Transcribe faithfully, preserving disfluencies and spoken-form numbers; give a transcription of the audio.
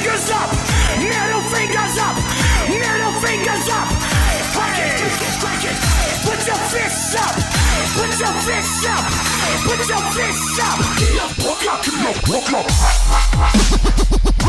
fingers up, middle fingers up, middle fingers up. Hey, put your fists up, put your fists up, put your fists up. Get up, walk up, get up, walk up.